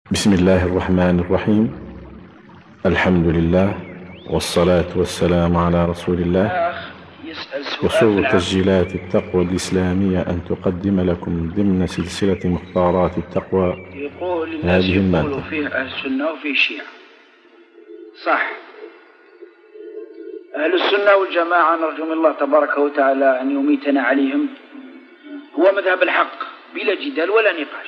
بسم الله الرحمن الرحيم. الحمد لله والصلاة والسلام على رسول الله. يسر تسجيلات التقوى الإسلامية أن تقدم لكم ضمن سلسلة مختارات التقوى هذه المادة. يقول فيه أهل السنة وفيه الشيعة، صح؟ أهل السنة والجماعة نرجو من الله تبارك وتعالى أن يميتنا عليهم، هو مذهب الحق بلا جدال ولا نقاش،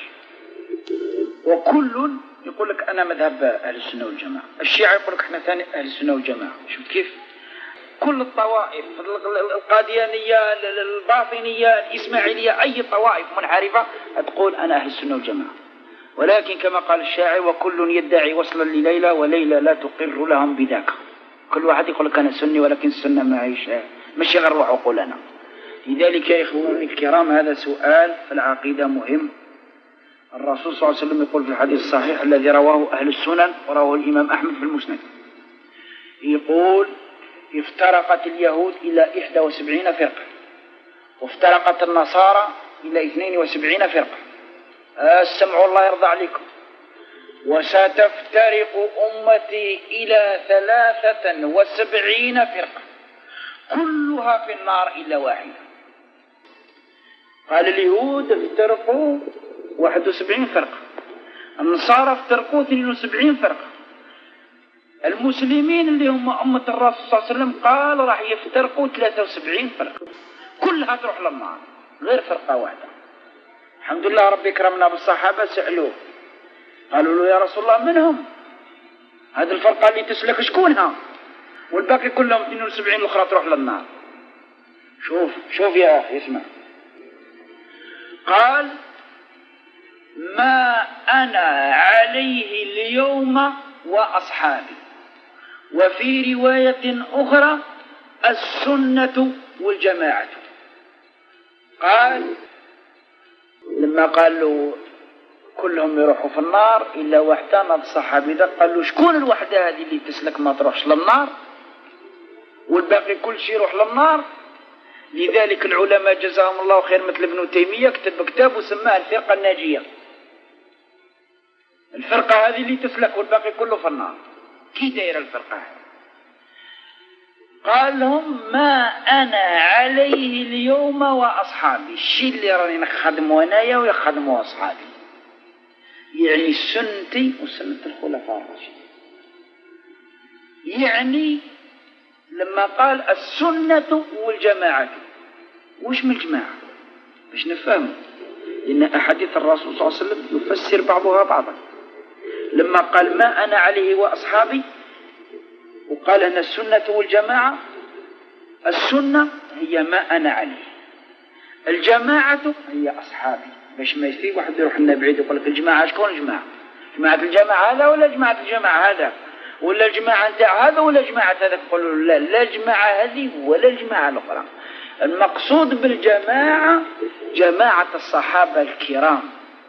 وكل يقول لك أنا مذهب أهل السنة والجماعة. الشيعة يقول لك احنا ثاني أهل السنة والجماعة. شوف كيف كل الطوائف، القاديانية، الباطنية، الإسماعيلية، أي طوائف منحرفة تقول أنا أهل السنة والجماعة، ولكن كما قال الشاعر وكل يدعي وصلا لليلى وليلى لا تقر لهم بذاك. كل واحد يقول لك أنا سني ولكن السنة مش غير روح عقولنا. لذلك يا إخواني الكرام هذا سؤال في العقيدة مهم. الرسول صلى الله عليه وسلم يقول في الحديث الصحيح الذي رواه أهل السنن ورواه الإمام أحمد في المسند، يقول افترقت اليهود إلى 71 فرقة، وافترقت النصارى إلى 72 فرقة. السمع الله يرضى عليكم. وستفترق أمتي إلى 73 فرقة كلها في النار إلا واحدة. قال اليهود افترقوا 71 فرقة، النصارى افترقوا 72 فرقة، المسلمين اللي هم أمة الرسول صلى الله عليه وسلم قال راح يفترقوا 73 فرقة كلها تروح للنار غير فرقة واحدة. الحمد لله ربي كرمنا بالصحابة، سألوه قالوا له يا رسول الله منهم هذه الفرقة اللي تسلك شكونها والباقي كلهم 72 الأخرى تروح للنار؟ شوف يا أخي اسمع. قال ما أنا عليه اليوم وأصحابي، وفي رواية أخرى السنة والجماعة. قال لما قال له كلهم يروحوا في النار إلا واحدة، ناض الصحابي ذا قال له شكون الوحدة هذه اللي تسلك ما تروحش للنار والباقي كل شيء يروح للنار؟ لذلك العلماء جزاهم الله خير مثل ابن تيمية كتب كتاب وسماه الفرقة الناجية. الفرقة هذه اللي تسلك والباقي كله في النار. كي داير الفرقة هذه؟ قال لهم ما أنا عليه اليوم وأصحابي، الشيء اللي راني نخدمه أنايا ويخدمه أصحابي، يعني سنتي وسنة الخلفاء الراشدين. يعني لما قال السنة والجماعة وش من الجماعة باش نفهم، لأن أحاديث الرسول صلى الله عليه وسلم يفسر بعضها بعضا. لما قال ما أنا عليه وأصحابي وقال أن السنة والجماعة، السنة هي ما أنا عليه، الجماعة هي أصحابي. باش ما يصير واحد يروح لنا بعيد يقول لك الجماعة شكون الجماعة؟ جماعة الجماعة هذا ولا جماعة الجماعة هذا ولا الجماعة نتاع هذا ولا جماعة هذا؟ يقولوا لا، لا الجماعة هذه ولا الجماعة الأخرى. المقصود بالجماعة جماعة الصحابة الكرام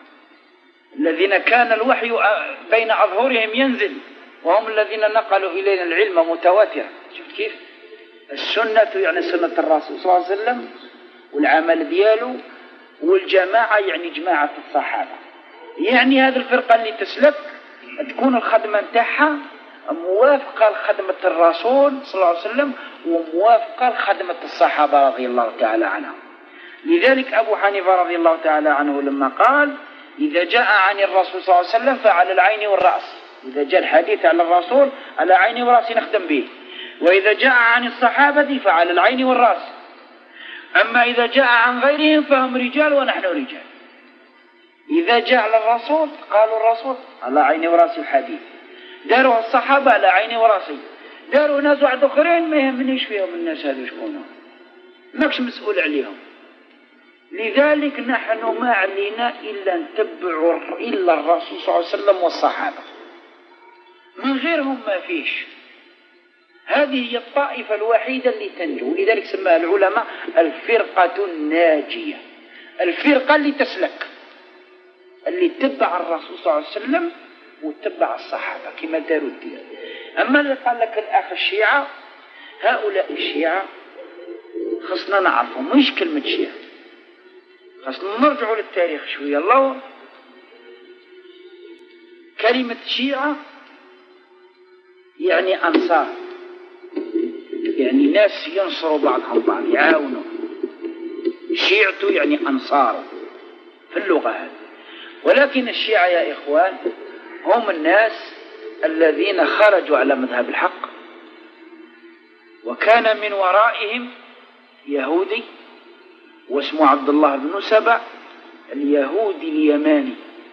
الذين كان الوحي بين أظهرهم ينزل، وهم الذين نقلوا إلينا العلم متواترا. شفت كيف؟ السنة يعني سنة الرسول صلى الله عليه وسلم والعمل دياله، والجماعة يعني جماعة الصحابة. يعني هذه الفرقة اللي تسلك تكون الخدمة نتاعها موافقة لخدمة الرسول صلى الله عليه وسلم وموافقة لخدمة الصحابة رضي الله تعالى عنهم. لذلك أبو حنيفة رضي الله تعالى عنه لما قال إذا جاء عن الرسول صلى الله عليه وسلم فعلى العين والرأس، إذا جاء الحديث عن الرسول على عيني ورأسي نخدم به، وإذا جاء عن الصحابة فعلى العين والرأس، أما إذا جاء عن غيرهم فهم رجال ونحن رجال. إذا جاء على الرسول قالوا الرسول على عيني ورأسي الحديث، داروا الصحابة على عيني ورأسي، داروا ناس واحد آخرين ما يهمنيش فيهم الناس هذو شكونهم، ماكش مسؤول عليهم. لذلك نحن ما علينا إلا نتبع إلا الرسول صلى الله عليه وسلم والصحابة، من غيرهم ما فيش. هذه هي الطائفة الوحيدة اللي تنجو. لذلك سماها العلماء الفرقة الناجية، الفرقة اللي تسلك، اللي تتبع الرسول صلى الله عليه وسلم وتتبع الصحابة كما داروا الدين. أما اللي قال لك الأخ الشيعة، هؤلاء الشيعة خصنا نعرفهم مش كلمة شيعة، خصنا نرجعوا للتاريخ شوية. الله كلمة شيعة يعني أنصار، يعني ناس ينصروا بعضهم بعض، يعاونوا. شيعته يعني أنصاره في اللغة هذه. ولكن الشيعة يا إخوان هم الناس الذين خرجوا على مذهب الحق، وكان من ورائهم يهودي واسمه عبد الله بن سبع اليهودي اليماني.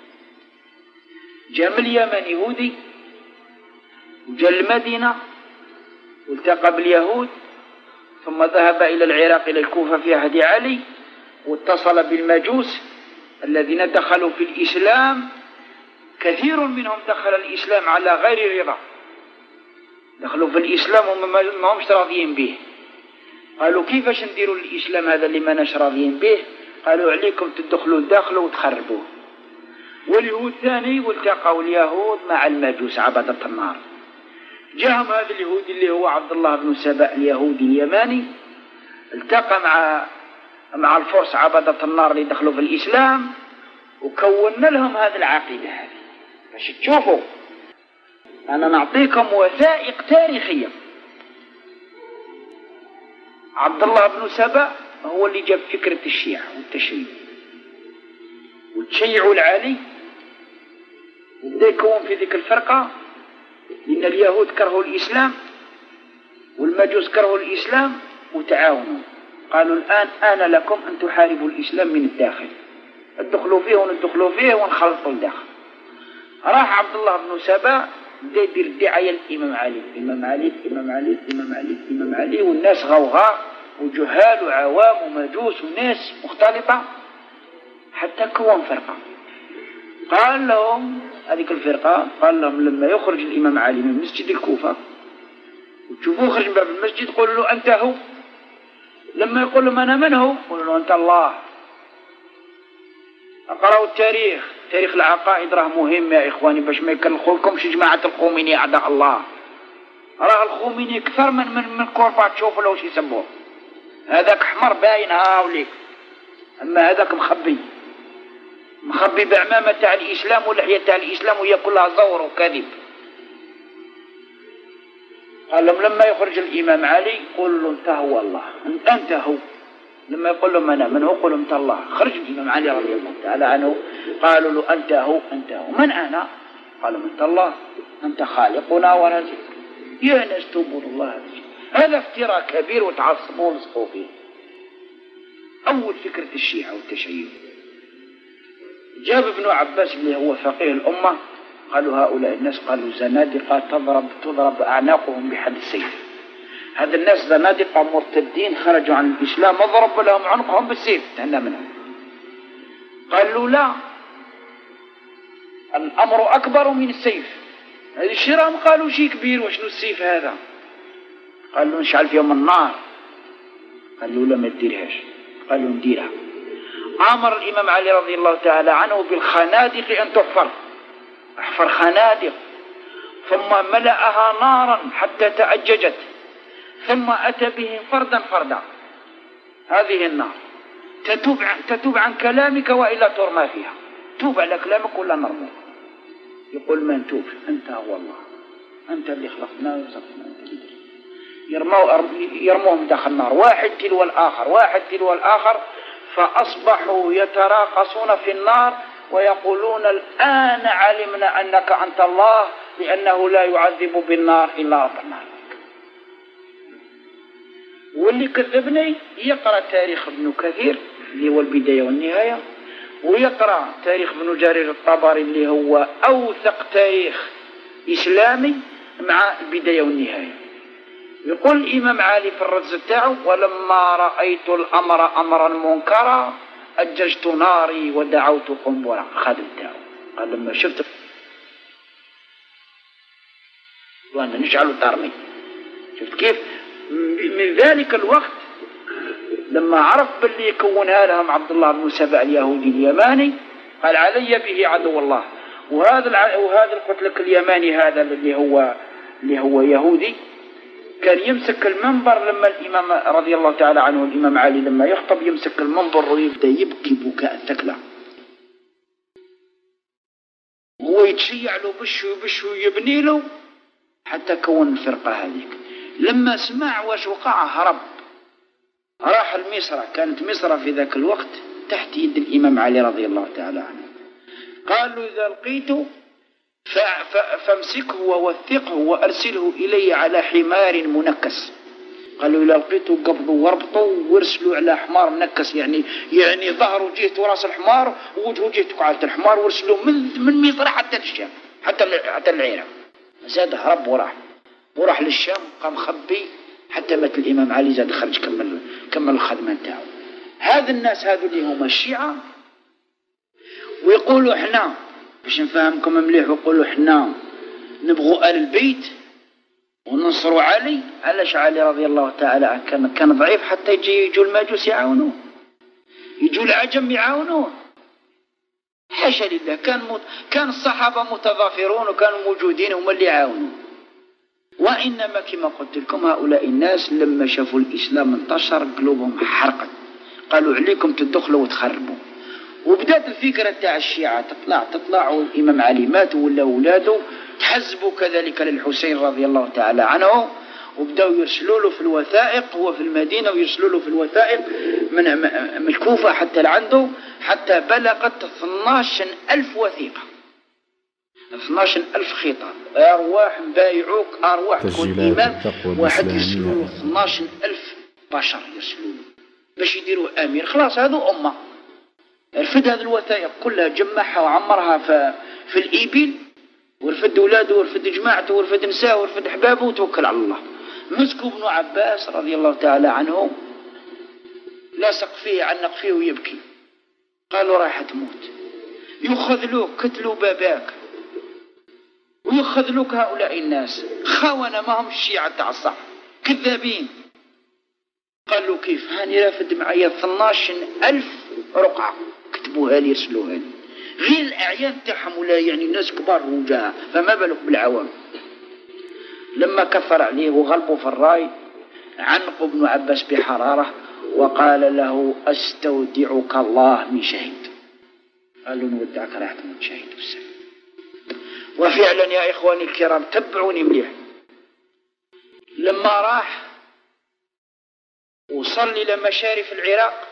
جاء من اليمن يهودي وجاء المدينة والتقى باليهود، ثم ذهب إلى العراق إلى الكوفة في عهد علي، واتصل بالمجوس الذين دخلوا في الإسلام. كثير منهم دخل الإسلام على غير رضا، دخلوا في الإسلام وهم ما همش راضيين به. قالوا كيفاش نديروا الإسلام هذا اللي ما ناش راضيين به؟ قالوا عليكم تدخلوا الداخل وتخربوه. واليهود ثاني والتقوا اليهود مع المجوس عبدة النار. جاءهم هذا اليهودي اللي هو عبد الله بن سبأ اليهودي اليماني، التقى مع الفرس عبدة النار اللي دخلوا في الإسلام، وكونا لهم هذه العقيدة هذه. باش تشوفوا أنا نعطيكم وثائق تاريخية. عبد الله بن سبأ هو اللي جاب فكرة الشيعة والتشيع، والتشيع العالي، وبدأ يكون في ذيك الفرقة. لأن اليهود كرهوا الإسلام والمجوس كرهوا الإسلام وتعاونوا، قالوا الآن آن لكم أن تحاربوا الإسلام من الداخل، ادخلوا فيه وندخلوا فيه ونخلطوا الداخل. راح عبد الله بن سبأ بدا يدير الدعاية للإمام علي، الإمام علي الإمام علي الإمام علي الإمام علي، والناس غوغاء وجهال وعوام ومجوس وناس مختلطة، حتى كون فرقة. قال لهم هذيك الفرقة، قال لهم لما يخرج الإمام علي من مسجد الكوفة وتشوفوه خرج من باب المسجد قولوا له أنت هو. لما يقول لهم أنا من هو؟ قولوا له أنت الله. أقرأوا التاريخ، تاريخ العقائد راه مهم يا إخواني، باش ما يكلخولكمش جماعة الخوميني أعداء الله. راه الخوميني أكثر من كوربات، تشوفوا له وش يسموه. هذاك حمر باين هاوليك، أما هذاك مخبي بعمامة تاع الإسلام ولحية تاع الإسلام، وهي كلها زور وكذب. قال لهم لما يخرج الإمام علي قول له أنت هو الله، أنت هو. لما يقول لهم أنا من هو قول لهم أنت الله. خرج الإمام علي رضي الله تعالى عنه، قالوا له أنت هو أنت هو. من أنا؟ قال لهم أنت الله، أنت خالقنا ورازقنا. يا ناس توبوا الله، هذا افتراء كبير وتعصبوا ولصقوا فيه. أول فكرة الشيعة والتشيع. جاب ابن عباس اللي هو فقيه الأمة، قالوا هؤلاء الناس قالوا زنادقة تضرب أعناقهم بحد السيف. هذا الناس زنادقة مرتدين خرجوا عن الإسلام، اضرب لهم عنقهم بالسيف تهنى منهم. قالوا لا، الأمر أكبر من السيف. هذه الشرام قالوا شيء كبير، وشنو السيف هذا؟ قالوا نشعل فيهم النار. قالوا لا ما تديرهاش. قالوا نديرها. أمر الإمام علي رضي الله تعالى عنه بالخنادق أن تحفر، احفر خنادق، ثم ملأها نارا حتى تأججت، ثم أتى بهم فردا فردا. هذه النار تتوب عن كلامك وإلا ترمى فيها. توب على كلامك ولا نرموك. يقول ما نتوب، أنت هو الله، أنت اللي خلقنا ورزقنا، أنت اللي يرموهم داخل النار، واحد تلو الآخر واحد تلو الآخر، فأصبحوا يتراقصون في النار ويقولون الآن علمنا أنك أنت الله، لأنه لا يعذب بالنار إلا رب النار. واللي كذبني يقرأ تاريخ ابن كثير اللي هو البداية والنهاية، ويقرأ تاريخ ابن جرير الطبري اللي هو أوثق تاريخ إسلامي مع البداية والنهاية. يقول الإمام علي في الرز تاعه ولما رأيت الأمر أمرا منكرا أججت ناري ودعوت قنبرا. خادم تاعه قال لما شفت وأنا نشعل ترمي، شفت كيف من ذلك الوقت لما عرف باللي يكونها لهم عبد الله بن سبأ اليهودي اليماني قال علي به عدو الله. وهذا القتلك اليماني هذا اللي هو يهودي كان يمسك المنبر لما الإمام رضي الله تعالى عنه الإمام علي لما يخطب يمسك المنبر ويبدأ يبكي بكاء الثكلى. هو ويتشيع له بش ويبني له حتى كون الفرقة هذيك. لما سمع واش وقع هرب، راح لمصر. كانت مصر في ذاك الوقت تحت يد الإمام علي رضي الله تعالى عنه. قال له إذا لقيته فامسكه ووثقه وأرسله إلي على حمار منكس. قال له إذا لقيته قبضه واربطه وارسلوا على حمار منكس، يعني ظهره جهة راس الحمار ووجهه جهة كعالة الحمار، وارسلوا من مصر حتى الشام حتى العراق. زاد هرب وراح للشام، قام خبي حتى مات الإمام علي. زاد خرج كمل الخدمة نتاعو. هذا الناس هذو اللي هما الشيعة ويقولوا احنا باش نفهمكم مليح، ويقولوا احنا نبغوا آل البيت وننصروا علي. علاش علي رضي الله تعالى عنه كان ضعيف حتى يجوا المجوس يعاونوه، يجوا العجم يعاونوه؟ حاشا لله. كان الصحابة متضافرون وكانوا موجودين هم اللي يعاونوه. وإنما كما قلت لكم هؤلاء الناس لما شافوا الإسلام انتشر قلوبهم حرقت، قالوا عليكم تدخلوا وتخربوا. وبدأت الفكرة تاع الشيعة تطلع والإمام علي مات ولا أولاده تحزبوا كذلك للحسين رضي الله تعالى عنه، وبدأوا يرسلوا له في الوثائق. هو في المدينة ويرسلوا له في الوثائق من الكوفة حتى لعنده، حتى بلغت 12,000 وثيقة، 12,000 خطاب. أرواح بايعوك، أرواح كل إمام واحد يرسلوا له 12,000 بشر يرسلوا له باش يديروا أمير. خلاص هذو أمة. رفد هذه الوثائق كلها، جمعها وعمرها في الإبل، ورفد أولاده ورفد جماعته ورفد نساءه ورفد أحبابه وتوكل على الله. مسكوا ابن عباس رضي الله تعالى عنه، لاصق فيه عنق فيه ويبكي. قالوا راح تموت. يخذلوك كتلوا باباك ويخذلوك هؤلاء الناس خونة، ما هم الشيعة تاع الصح، كذابين. قال له كيف؟ هاني رافد معايا 12,000 رقعة كتبوها لي يرسلوها لي، غير الأعيان تاعهم ولا يعني ناس كبار وجهاء، فما بالك بالعوام. لما كفر عليه وغلبوا في الراي عنقوا ابن عباس بحرارة وقال له أستودعك الله من شهيد. قال له نودعك راح تموت شهيد بالسلام. وفعلا يا إخواني الكرام تبعوني مليح، لما راح وصل إلى مشارف العراق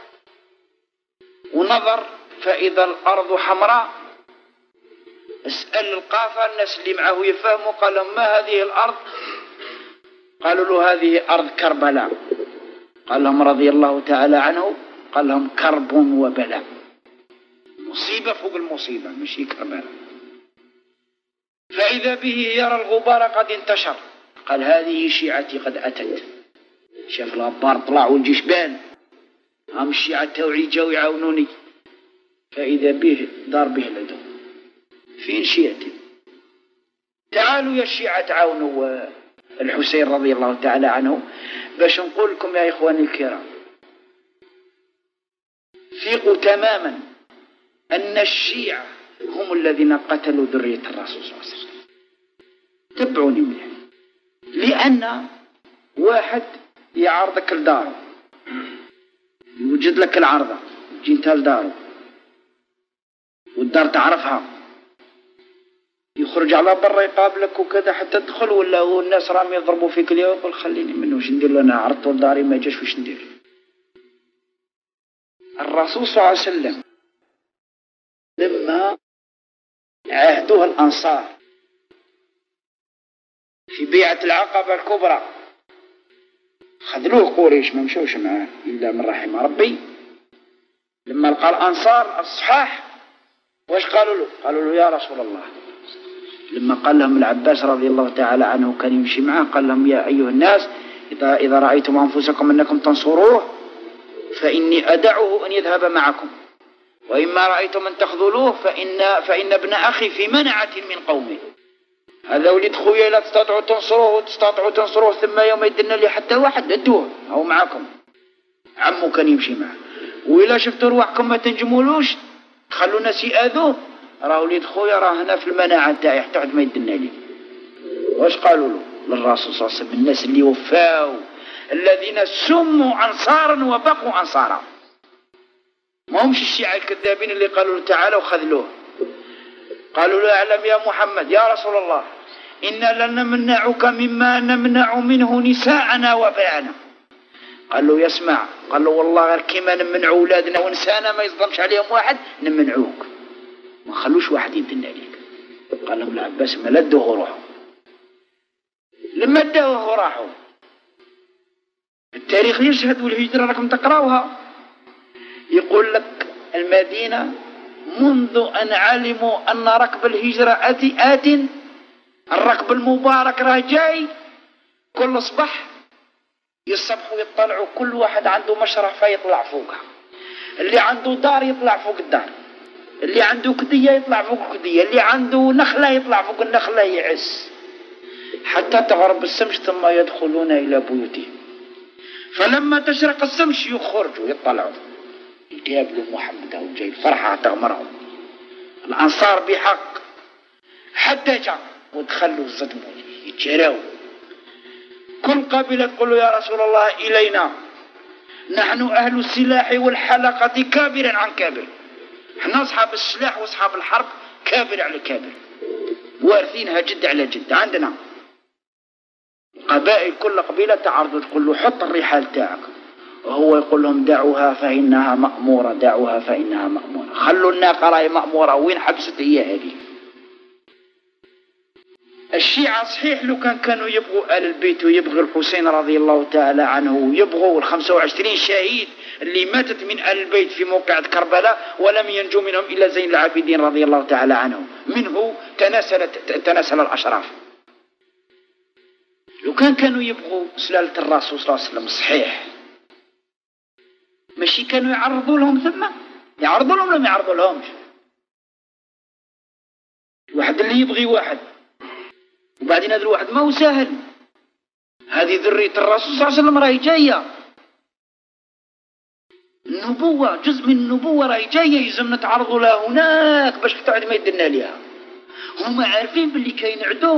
ونظر فإذا الأرض حمراء، اسأل القافة الناس اللي معه يفهموا. قال لهم ما هذه الأرض؟ قالوا له هذه أرض كربلاء. قال لهم رضي الله تعالى عنه، قال لهم كرب وبلاء، مصيبة فوق المصيبة مش كربلاء. فإذا به يرى الغبار قد انتشر، قال هذه شيعتي قد أتت. شاف الغبار طلع والجيش بان، هم الشيعة توعي جاو يعاونوني. فإذا به دار به العدو. فين شيعتي؟ تعالوا يا الشيعة تعاونوا الحسين رضي الله تعالى عنه. باش نقول لكم يا إخواني الكرام، ثقوا تماما أن الشيعة هم الذين قتلوا ذرية الرسول صلى الله عليه وسلم. تبعوني مليح. لأن واحد يعرضك لداره، يوجد لك العرضة، تجي انت لداره والدار تعرفها، يخرج على برا يقابلك وكذا حتى تدخل، ولا هو الناس راهم يضربوا فيك اليوم، يقول خليني منه وش ندير له، انا عرضته لداري ما جاش وش ندير. الرسول صلى الله عليه وسلم لما عاهدوه الأنصار في بيعة العقبة الكبرى خذلوه قريش، ما مشوش معاه إلا من رحم ربي. لما لقى الأنصار الصحاح واش قالوا له؟ قالوا له يا رسول الله، لما قال لهم العباس رضي الله تعالى عنه كان يمشي معه، قال لهم يا أيها الناس إذا رأيتم أنفسكم أنكم تنصروه فإني أدعه أن يذهب معكم، وإما رأيتم أن تخذلوه فإن ابن أخي في منعة من قومه. هذا ولد خويا لا تستطيعوا تنصروه ثم يوم يدنا لي حتى واحد ادوه أو معكم. عمو كان يمشي معه. وإلا شفتوا رواحكم ما تنجمولوش تخلوا ناس يأذوه، راه ولد خويا راه هنا في المناعة تاعي حتى واحد ما يدنا لي. واش قالوا له للرسول صلى الله عليه وسلم؟ الناس اللي وفاوا الذين سموا أنصارا وبقوا أنصارا، ما همش الشيعة الكذابين اللي قالوا له تعالى وخذلوه. قالوا لا أعلم يا محمد يا رسول الله، إنا لنمنعك مما نمنع منه نساءنا وبيعنا. قال له يسمع، قال له والله غير كيما نمنعوا أولادنا ونسانا ما يصدمش عليهم واحد نمنعوك، ما خلوش واحد يدن عليك. قال لهم العباس ما لدوه روحه، لما داوه راحوا. التاريخ يشهد والهجرة راكم تقراوها، يقول لك المدينة منذ أن علموا أن ركب الهجرة آت الركب المبارك راه جاي، كل صبح يصبحوا يطلعوا كل واحد عنده مشرفة يطلع فوقها، اللي عنده دار يطلع فوق الدار، اللي عنده كدية يطلع فوق الكدية، اللي عنده نخلة يطلع فوق النخلة يعس حتى تغرب الشمس ثم يدخلون إلى بيوتهم. فلما تشرق الشمس يخرجوا يطلعوا يقابلوا محمد أو جاي، الفرحة تغمرهم، الأنصار بحق حتى جاء ودخلوا الصدموا يتجراوا. كل قبيلة تقول يا رسول الله إلينا، نحن أهل السلاح والحلقة كابر عن كابر، احنا أصحاب السلاح وأصحاب الحرب كابر على كابر، وارثينها جد على جد. عندنا قبائل كل قبيلة تعرض تقول له حط الرحال تاعك، وهو يقول لهم دعوها فإنها مأمورة، دعوها فإنها مأمورة، خلوا الناقة راهي مأمورة، وين حبست هي هذه؟ الشيعة صحيح لو كانوا يبغوا آل البيت ويبغوا الحسين رضي الله تعالى عنه ويبغوا 25 شهيد اللي ماتت من آل البيت في موقعة كربلاء ولم ينجو منهم إلا زين العابدين رضي الله تعالى عنه، منه تناسل الأشراف. لو كانوا يبغوا سلالة الرسول صلى الله عليه وسلم صحيح، ماشي كانوا يعرضوا لهم ثم يعرضوا لهم لم يعرضوا لهمش. واحد اللي يبغي واحد وبعدين هذا الواحد ما هو سهل، هذه ذرية الرسول صلى الله عليه وسلم راهي جاية، النبوة جزء من النبوة راهي جاية، يلزم نتعرضوا لها هناك باش تعد ما يدنا لها. هما عارفين باللي كاين عدو،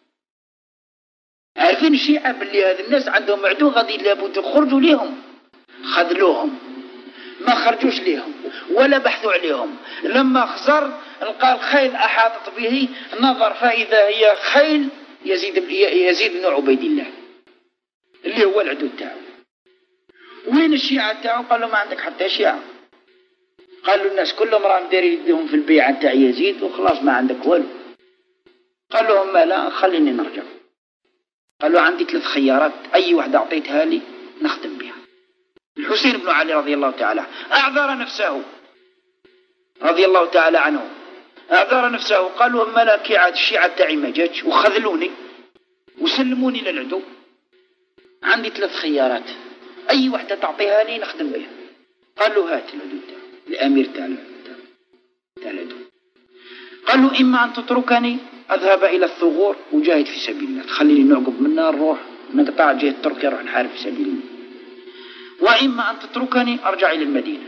عارفين الشيعة باللي هذا الناس عندهم عدو غادي لابد يخرجوا ليهم، خذلوهم ما خرجوش ليهم ولا بحثوا عليهم. لما خسر لقى الخيل أحاطت به، نظر فإذا هي خيل يزيد بن عبيد الله اللي هو العدو تاعه. وين الشيعة تاعه؟ قالوا ما عندك حتى شيعة، قالوا الناس كلهم راهم دايرين يديهم في البيعة تاع يزيد وخلاص ما عندك والو. قال لهم ما لا خليني نرجع. قالوا عندي 3 خيارات، أي واحدة أعطيتها لي نخدم بها. الحسين بن علي رضي الله تعالى أعذر نفسه رضي الله تعالى عنه، أعذر نفسه. قالوا أما لا كي عاد الشيعة تاعي ما جاتش وخذلوني وسلموني للعدو، عندي 3 خيارات، أي واحدة تعطيها لي نخدم بها. قالوا هات العدو تاعي، الأمير تاع العدو. قالوا إما أن تتركني أذهب إلى الثغور وجاهد في سبيل الله، تخليني نعقب منها نروح نقطع جهة تركيا نروح نحارب في سبيل الله، وإما أن تتركني أرجع إلى المدينة،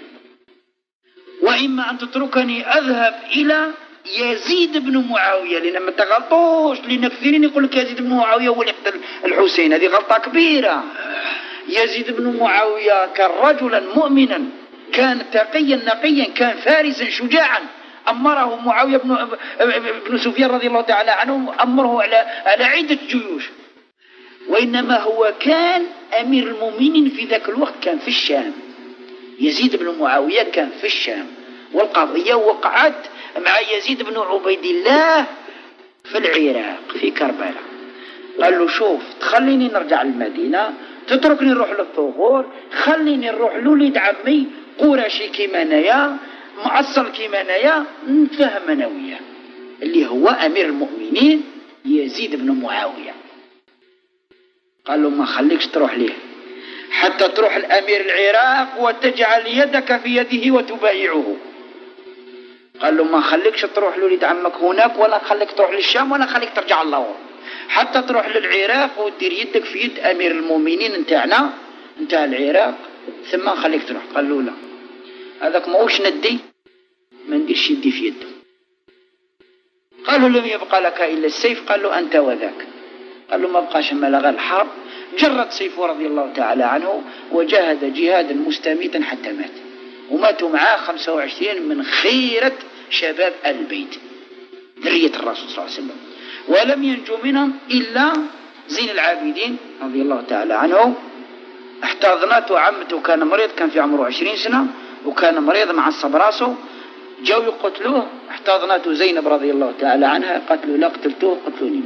وإما أن تتركني أذهب إلى يزيد بن معاوية. لأن ما تغلطوش، لأن كثيرين يقول لك يزيد بن معاوية هو اللي قتل الحسين، هذه غلطة كبيرة. يزيد بن معاوية كان رجلا مؤمنا، كان تقيا نقيا، كان فارسا شجاعا، أمره معاوية بن سفيان رضي الله تعالى عنه، أمره على عدة جيوش، وإنما هو كان أمير المؤمنين في ذاك الوقت، كان في الشام. يزيد بن معاوية كان في الشام، والقضية وقعت مع يزيد بن عبيد الله في العراق في كربلاء. قال له شوف، تخليني نرجع المدينة، تتركني نروح للثغور، خليني نروح لوليد عمي قرشي كيما انايا، معصل كيما انايا، نتفاهم انا وياه، اللي هو أمير المؤمنين يزيد بن معاوية. قال له ما خليكش تروح ليه حتى تروح الأمير العراق وتجعل يدك في يده وتبايعه. قال له ما خليكش تروح لوليد عمك هناك، ولا خليك تروح للشام، ولا خليك ترجع الله، حتى تروح للعراق ودير يدك في يد أمير المؤمنين نتاعنا نتاع العراق، ثم خليك تروح. قال له لا، هذاك ماهوش ندي، ما نديرش يدي في يده. قال له لم يبقى لك إلا السيف. قال له أنت وذاك. قال له ما بقاش ما لغى الحرب، جرد سيفه رضي الله تعالى عنه وجاهد جهادا مستميتا حتى مات، وماتوا معاه 25 من خيرة شباب آل البيت. الرسول صلى الله عليه وسلم، ولم ينجو منهم إلا زين العابدين رضي الله تعالى عنه. احتضنته عمته، كان مريض، كان في عمره 20 سنة وكان مريض معصب راسه، جو يقتلوه، احتضنته زينب رضي الله تعالى عنها، قتلوا لا قتلتوه قتلوني.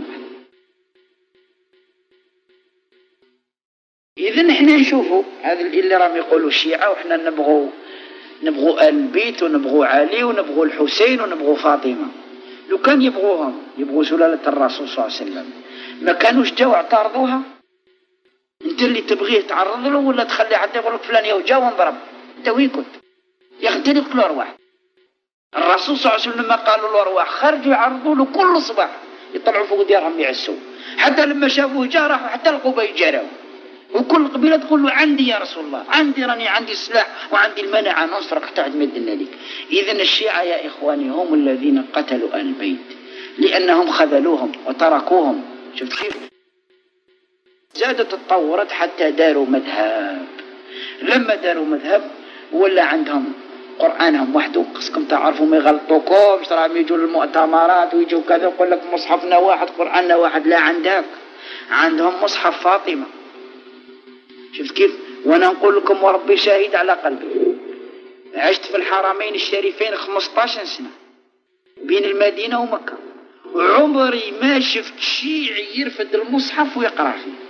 إذن احنا نشوفوا هذا اللي راهم يقولوا الشيعة، وإحنا نبغوا آل البيت ونبغوا علي ونبغوا الحسين ونبغوا فاطمة. لو كان يبغوهم، يبغوا سلالة الرسول صلى الله عليه وسلم، ما كانوش جاوا اعترضوها. انت اللي تبغيه تعرض له ولا تخلي حتى يقول لك فلان يوجا وانضرب؟ انت وين كنت؟ يا اخي انت اللي تقول الارواح. الرسول صلى الله عليه وسلم لما قالوا الارواح خرجوا يعرضوا له كل صباح، يطلعوا فوق ديارهم يعسوا، حتى لما شافوه جا راحوا حتى القبه يجاروا، وكل قبيله تقول له عندي يا رسول الله، عندي، راني عندي السلاح وعندي المنع نصرك حتى تمدنا لك. اذا الشيعة يا اخواني هم الذين قتلوا آل البيت، لانهم خذلوهم وتركوهم. شفت كيف؟ زادت تطورت حتى داروا مذهب. لما داروا مذهب ولا عندهم قرآنهم وحده، خصكم تعرفوا ما يغلطوكمش، راهم يجوا للمؤتمرات ويجوا كذا يقول لك مصحفنا واحد قرآننا واحد. لا، عندهم مصحف فاطمة. شفت كيف؟ وانا نقول لكم وربي شاهد على قلبي، عشت في الحرمين الشريفين 15 سنة بين المدينة ومكة، وعمري ما شفت شيعي يرفد المصحف ويقرأ فيه.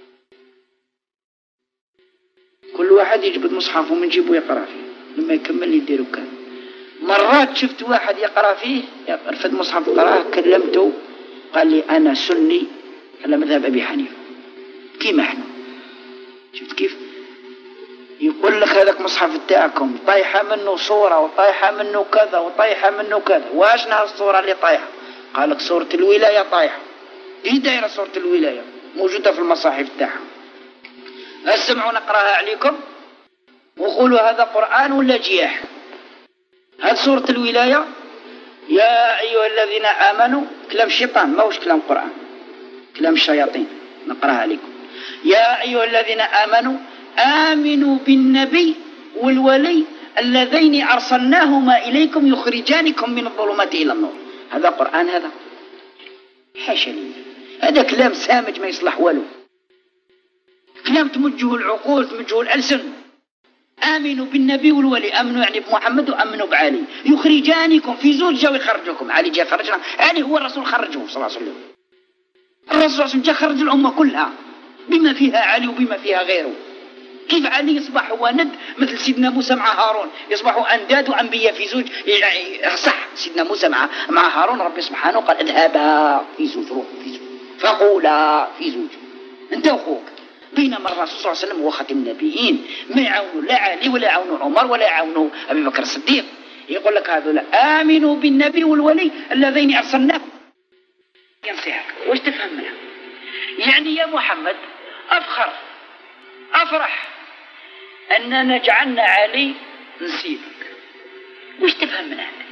كل واحد يجبد مصحفه من جيبه ويقرأ فيه، لما يكمل يديروا كان. مرات شفت واحد يقرأ فيه، رفد مصحف قرأه، كلمته قال لي أنا سني على مذهب أبي حنيفة كيما احنا. شفت كيف؟ يقول لك هذاك مصحف تاعكم طايحة منه صورة وطايحة منه كذا وطايحة منه كذا. واشنا الصورة اللي طايحة؟ قال لك صورة الولاية طايحة. ايه دايرة صورة الولاية؟ موجودة في المصاحف تاعهم. اسمعوا نقراها عليكم وقولوا هذا قرآن ولا جياح. هذه صورة الولاية يا أيها الذين آمنوا، كلام الشيطان ماهوش كلام قرآن، كلام الشياطين. نقراها عليكم. يا أيها الذين آمنوا آمنوا بالنبي والولي اللذين أرسلناهما إليكم يخرجانكم من الظلمات إلى النور. هذا قرآن؟ هذا حاشا لله، هذا كلام سامج ما يصلح والو، كلام تمجه العقول تمجه الألسن. آمنوا بالنبي والولي، آمنوا يعني بمحمد وآمنوا بعلي، يخرجانكم في زوج جاء يخرجكم. علي جاء خرجنا، علي هو الرسول خرجه صلى الله عليه وسلم. الرسول صلى الله عليه وسلم جاء خرج الأمة كلها بما فيها علي وبما فيها غيره. كيف علي يصبح هو ند مثل سيدنا موسى مع هارون، يصبحوا أنداد وأنبياء في زوج؟ يعني صح، سيدنا موسى مع هارون ربي سبحانه قال اذهبا في زوج، روحوا في زوج، فقولا في زوج أنت وأخوك. بينما الرسول صلى الله عليه وسلم هو خاتم النبيين، ما يعاونوا لا علي ولا يعاونوا عمر ولا يعاونوا أبي بكر الصديق. يقول لك هذول آمنوا بالنبي والولي الذين أرسلناهم. ينصحك واش تفهم منها؟ يعني يا محمد أفخر أفرح أننا جعلنا علي نسيبك، وش تفهم من هذا؟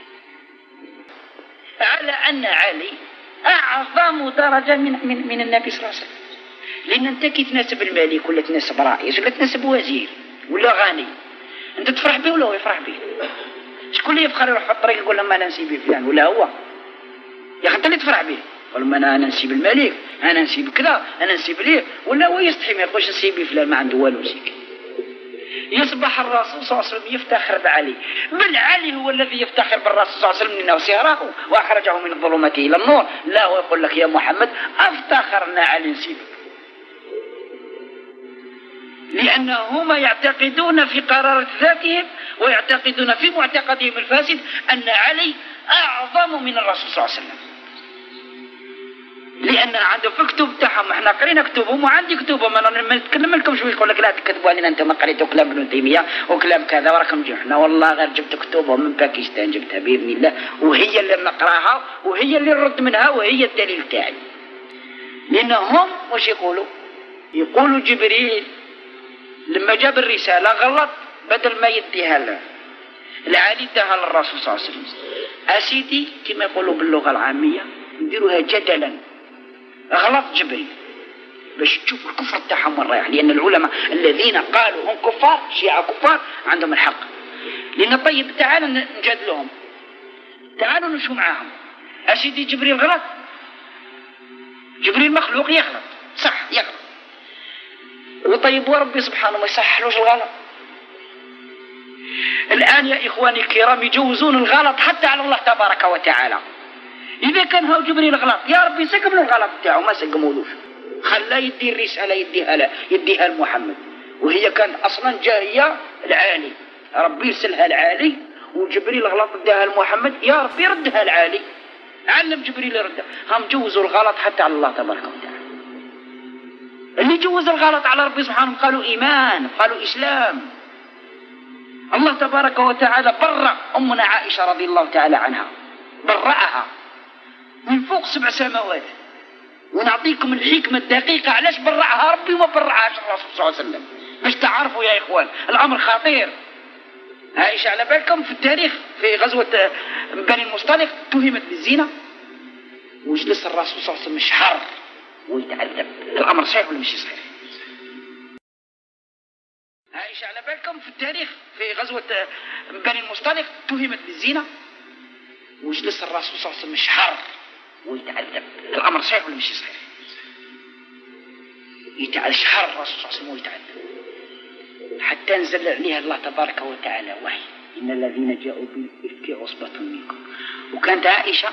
على أن علي أعظم درجة من النبي صلى الله عليه وسلم. لأن أنت كي تناسب الملك ولا تناسب رئيس ولا تناسب وزير ولا غني، أنت تفرح به ولا هو يفرح به؟ شكون اللي يفخر يروح في الطريق يقول لما أنا نسيب فلان ولا هو؟ يا أخي أنت اللي تفرح به. قال لما أنا نسيب الملك، أنا نسيب كذا، أنا نسيب ليه، ولا هو يستحي ما يقولش نسيب فلان ما عنده والو سيك. يصبح الرسول صلى الله عليه وسلم يفتخر بعلي، بل علي هو الذي يفتخر بالرسول صلى الله عليه وسلم لأنه سيراه وأخرجه من الظلمات إلى النور. لا، هو يقول لك يا محمد أفتخرنا علي نسيبك، لأنهما يعتقدون في قرارة ذاتهم ويعتقدون في معتقدهم الفاسد أن علي أعظم من الرسول صلى الله عليه وسلم، لأن عنده في كتب تاعهم. احنا قرينا كتبهم وعندي كتبهم، انا ما نتكلم لكم شويه يقول لك لا تكتبوا علينا انتم قريتوا كلام ابن تيميه وكلام كذا وراكم جيو. احنا والله غير جبت كتبهم من باكستان، جبتها باذن الله، وهي اللي نقراها وهي اللي نرد منها وهي الدليل تاعي. لانهم واش يقولوا جبريل لما جاب الرساله غلط، بدل ما يديها له العالي اداها للرسول صلى الله عليه وسلم. اسيدي كما يقولوا باللغه العاميه نديروها جدلا، غلط جبريل باش تشوف الكفر تاعهم وين رايح. لان العلماء الذين قالوا هم كفار، شيعة كفار، عندهم الحق. لان طيب تعالوا نجادلهم، تعالوا نمشوا معاهم. أسيدي جبريل غلط، جبريل مخلوق يغلط، صح يغلط، وطيب وربي سبحانه ما يصحلوش الغلط. الآن يا إخواني الكرام يجوزون الغلط حتى على الله تبارك وتعالى. إذا كان هو جبريل غلط يا ربي سقم له الغلط بتاعه، ما سقمولوش، خلاه يدي الرسالة يديها لمحمد، وهي كان أصلا جاية العالي، ربي يرسلها العالي، وجبريل غلط اداها لمحمد، يا ربي يردها العالي، علم جبريل يردها. هم جوزوا الغلط حتى على الله تبارك وتعالى. اللي جوز الغلط على ربي سبحانه قالوا إيمان، قالوا إسلام. الله تبارك وتعالى برأ أمنا عائشة رضي الله تعالى عنها، برأها من فوق 7 سماوات. ونعطيكم الحكمة الدقيقة علاش برأها ربي وما برأهاش الرسول صلى الله عليه وسلم، باش تعرفوا يا إخوان الأمر خطير. عائشة على بالكم في التاريخ في غزوة بني المصطلق اتهمت بالزنا، وجلس الرسول صلى الله عليه وسلم شهر ويتعذب. الأمر صحيح ولا مش صحيح؟ عائشة على بالكم في التاريخ في غزوة بني المصطلق اتهمت بالزنا، وجلس الرسول صلى الله عليه وسلم شهر ويتعذب. الأمر صحيح ولا مش صحيح؟ شهر الرسول صلى الله عليه وسلم ويتعذب حتى نزل عليها الله تبارك وتعالى وحي إن الذين جاءوا بالإفك عصبة منكم. وكانت عائشة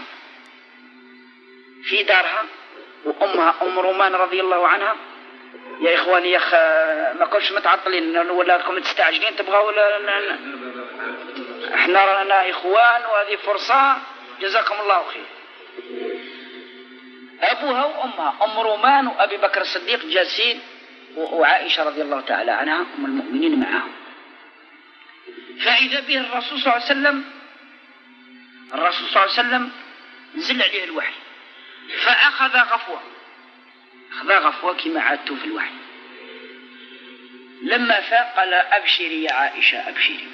في دارها وأمها أم رومان رضي الله عنها. يا إخواني يا ما كنتش متعطلين ولا كنتم تستعجلين تبغوا ولا احنا رانا إخوان وهذه فرصة، جزاكم الله خير. أبوها وأمها أم رومان وأبي بكر الصديق جالسين، وعائشة رضي الله تعالى عنها أم المؤمنين معهم. فإذا به الرسول صلى الله عليه وسلم نزل عليه الوحي، فأخذ غفوة كما عادته في الوحي. لما فاق قال أبشري يا عائشة أبشري،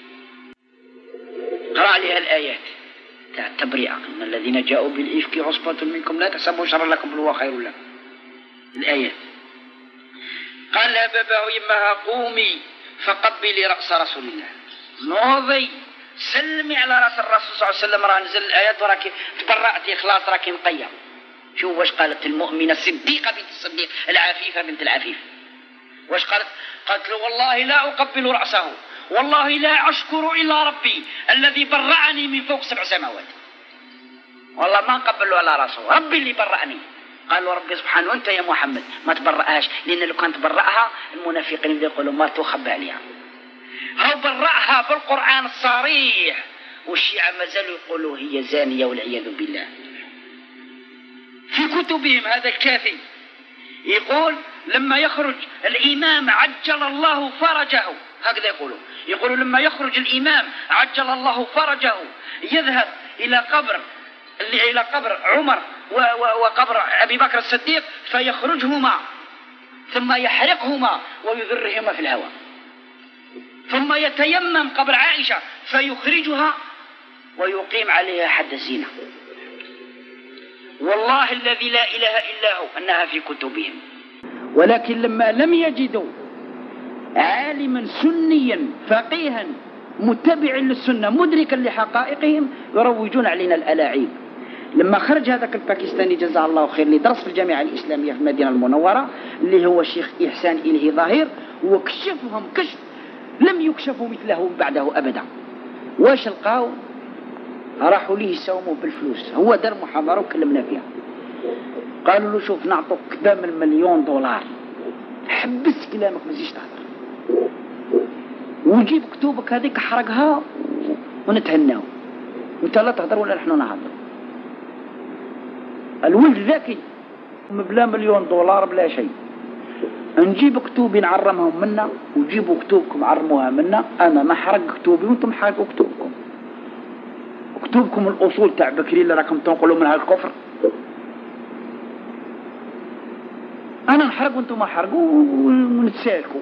قرأ عليها الآيات تاع التبرئة إن الذين جاءوا بالإفك عصبة منكم لا تحسبوا شرا لكم بل هو خير لكم. الآيات قال لها بابا يمها قومي فقبلي رأس رسول الله، نوضي سلمي على رأس الرسول صلى الله عليه وسلم، راه نزل الآيات وراكي تبرأتي خلاص راكي نقيم. شوف واش قالت المؤمنة الصديقة بنت الصديق العفيفة بنت العفيف، واش قالت؟ قالت له والله لا أقبل رأسه، والله لا أشكر إلا ربي الذي برأني من فوق 7 سماوات. والله ما نقبل على رأسه، ربي اللي برأني. قالوا ربي سبحانه وانت يا محمد ما تبرأهاش، لأن لو كانت تبرأها المنافقين اللي يقولوا ما تخبى عليها. هو برأها بالقرآن الصريح، والشيعة ما زالوا يقولوا هي زانية والعياذ بالله. في كتبهم هذا الكافي يقول لما يخرج الإمام عجل الله فرجه، هكذا يقولوا لما يخرج الإمام عجل الله فرجه يذهب إلى قبر عمر وقبر أبي بكر الصديق فيخرجهما ثم يحرقهما ويذرهما في الهواء، ثم يتيمم قبر عائشة فيخرجها ويقيم عليها حد الزنا. والله الذي لا إله إلا هو أنها في كتبهم. ولكن لما لم يجدوا عالما سنيا فقيها متبعا للسنة مدركا لحقائقهم يروجون علينا الألاعيب. لما خرج هذاك الباكستاني جزاه الله خير اللي درس في الجامعة الإسلامية في المدينة المنورة اللي هو الشيخ إحسان إلهي ظاهر، وكشفهم كشف لم يكشفوا مثله بعده أبدا. واش لقاو؟ راحوا ليه يساوموا بالفلوس، هو دار محاضرة وكلمنا فيها. قالوا له شوف نعطوك كذا من $1,000,000 حبس كلامك ما تزيدش تهضر، ونجيب كتبك هذيك حرقها ونتهناو، وانت لا تهضر ولا نحن نهضر. الولد ذكي بلا $1,000,000 بلا شيء، نجيب كتوبي نعرمهم منا وجيبوا كتبكم عرموها منا، انا نحرق كتوبي وانتم حرقوا كتبكم. كتبكم الأصول تاع بكري اللي راكم تنقلوا منها الكفر، أنا نحرق وانتم ما حرقوا ونتسالكوا.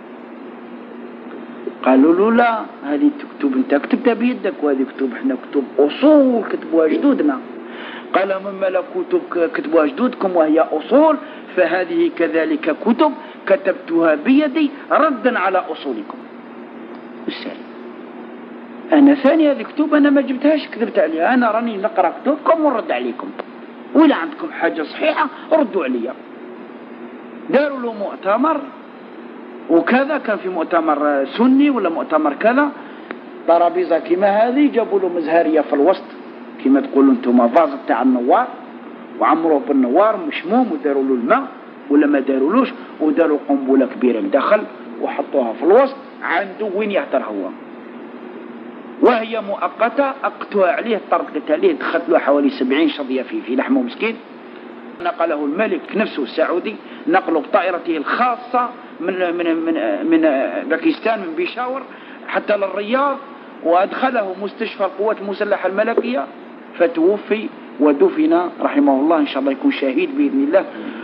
قالوا له لا، هذه كتب انت كتبتها بيدك، وهذه كتب احنا كتب أصول كتبوها جدودنا. قال مما لا كتب كتبوها جدودكم وهي أصول، فهذه كذلك كتب كتبتها بيدي ردا على أصولكم. والسلام أنا ثاني هذه كتب أنا ما جبتهاش كذبت عليها، أنا راني نقرأ كتبكم ونرد عليكم، وإذا عندكم حاجة صحيحة ردوا عليا. داروا له مؤتمر وكذا، كان في مؤتمر سني ولا مؤتمر كذا، طرابيزة كما هذه جابوا له مزهرية في الوسط كما تقولوا انتم، فاز تاع النوار وعمروه بالنوار مشموم، وداروا له الماء ولا ما دارولوش، وداروا قنبلة كبيرة داخل وحطوها في الوسط عنده وين يهدر هو، وهي مؤقتة. أقتوى عليه، طردت عليه، دخلت له حوالي 70 شظية في لحمه مسكين. نقله الملك نفسه السعودي، نقله بطائرته الخاصة من باكستان، من بيشاور حتى للرياض، وأدخله مستشفى القوات المسلحة الملكية، فتوفي ودفن رحمه الله. إن شاء الله يكون شهيد بإذن الله.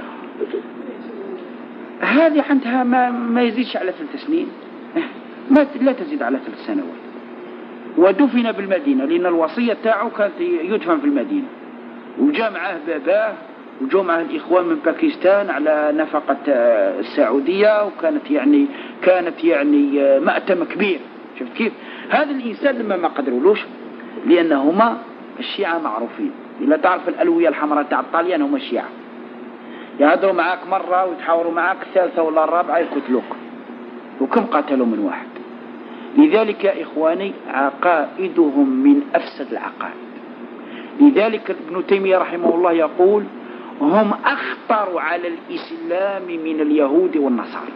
هذه عندها ما يزيدش على 3 سنين، لا تزيد على 3 سنوات. ودفن بالمدينة لأن الوصية تاعه كانت يدفن في المدينة، وجاء معه باباه وجاء معه الإخوان من باكستان على نفقة السعودية، وكانت يعني مأتم كبير. شفت كيف هذا الإنسان لما ما قدرولوش، لأنهما الشيعة معروفين، إلا تعرف الألوية الحمراء تاع الطاليان هم الشيعة، يهدروا معاك مرة ويتحاوروا معاك الثالثة ولا الرابعة يقتلوك، وكم قتلوا من واحد. لذلك يا إخواني عقائدهم من أفسد العقائد. لذلك ابن تيمية رحمه الله يقول هم أخطر على الإسلام من اليهود والنصارى.